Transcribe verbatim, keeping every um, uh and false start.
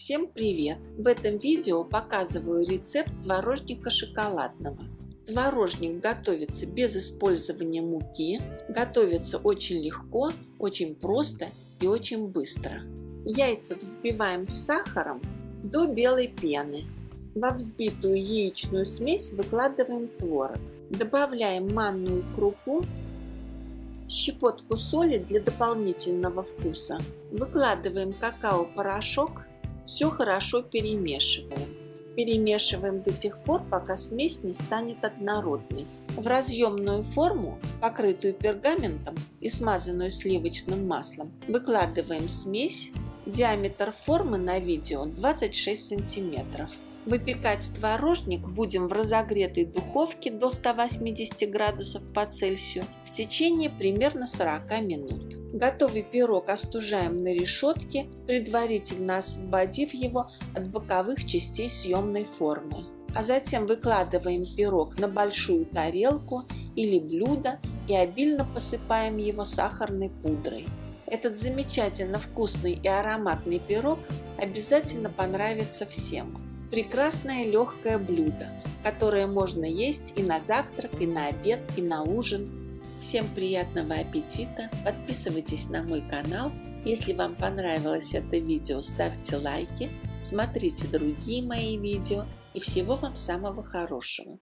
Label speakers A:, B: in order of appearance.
A: Всем привет! В этом видео показываю рецепт творожника шоколадного. Творожник готовится без использования муки, готовится очень легко, очень просто и очень быстро. Яйца взбиваем с сахаром до белой пены. Во взбитую яичную смесь выкладываем творог. Добавляем манную крупу, щепотку соли для дополнительного вкуса. Выкладываем какао-порошок. Все хорошо перемешиваем. Перемешиваем до тех пор, пока смесь не станет однородной. В разъемную форму, покрытую пергаментом и смазанную сливочным маслом, выкладываем смесь. Диаметр формы на видео двадцать шесть сантиметров. Выпекать творожник будем в разогретой духовке до ста восьмидесяти градусов по Цельсию в течение примерно сорока минут. Готовый пирог остужаем на решетке, предварительно освободив его от боковых частей съемной формы. А затем выкладываем пирог на большую тарелку или блюдо и обильно посыпаем его сахарной пудрой. Этот замечательно вкусный и ароматный пирог обязательно понравится всем. Прекрасное легкое блюдо, которое можно есть и на завтрак, и на обед, и на ужин. Всем приятного аппетита! Подписывайтесь на мой канал. Если вам понравилось это видео, ставьте лайки, смотрите другие мои видео и всего вам самого хорошего!